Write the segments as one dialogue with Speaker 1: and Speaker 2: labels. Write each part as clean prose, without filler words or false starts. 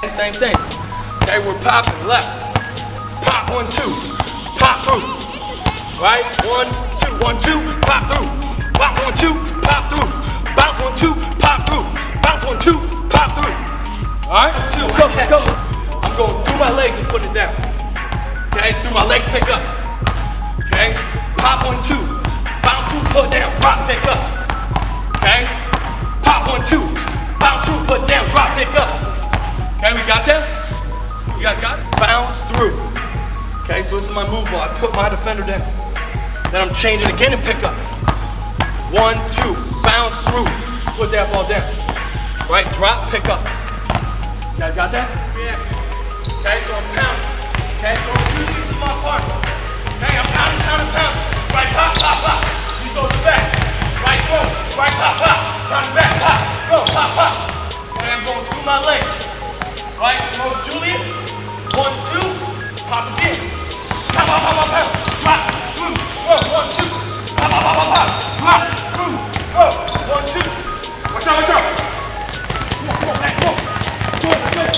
Speaker 1: Same thing. Okay, we're popping left. Pop 1, 2. Pop through. Right? 1, 2, 1, 2. Pop through. Pop 1, 2. Pop through. Bounce 1, 2. Pop through. Bounce 1, 2. Pop through. All right? 2. Go. I'm going through my legs and put it down. Okay? Through my legs, pick up. Okay? Pop 1, 2. Bounce through, put down. Drop, pick up. Okay? Pop 1, 2. Bounce through, put down. Drop, pick up. Okay, we got that? You guys got it? Bounce through. Okay, so this is my move ball. I put my defender down. Then I'm changing again and pick up. 1, 2, bounce through. Put that ball down. Right, drop, pick up. You guys got that? Yeah. Okay, so I'm pounding. Okay, so I'm using this is my part. Okay, I'm pounding. Right, pop. You go to the back. Right, go. Right, pop. Turn back, pop. Go, pop. And I'm going through my legs. Right, go Julian, 1, 2, pop again. Pop, drop, through, go, 1, 2, pop, drop, through, go, 1, 2. Watch out. Come on, back, go. Quick.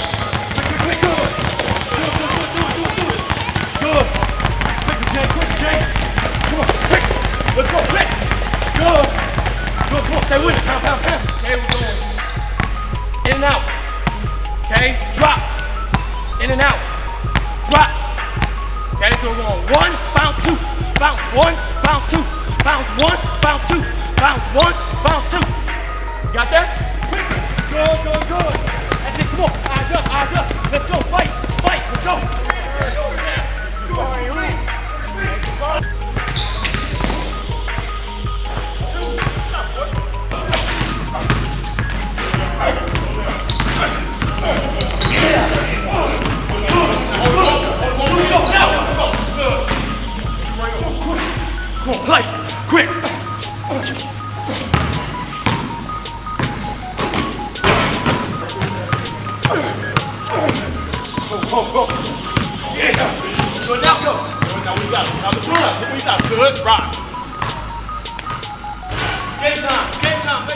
Speaker 1: Good. Quick, Jay. Come on, quick. Let's go, quick. Good. Come on, stay with it, pound. Okay, we're going in and out. Okay, drop, in and out, drop. Okay, so we're going 1, bounce 2, bounce 1, bounce 2, bounce 1, bounce 2, bounce 1, bounce 2. Got that? Good. That's it, come on, eyes up. Let's go, fight, let's go. Come on, play, quick. Go. Yeah. Good, now go. Now we got it. Now the we got it. Good, rock. Game time.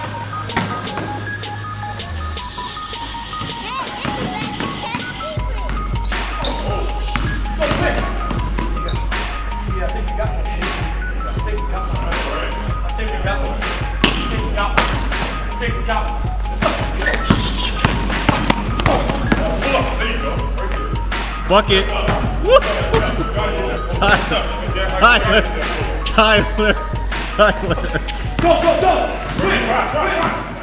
Speaker 1: Go quick. Yeah, I think you got one. I think we got one. There you go.
Speaker 2: Bucket. Tyler.
Speaker 1: Go. Quick.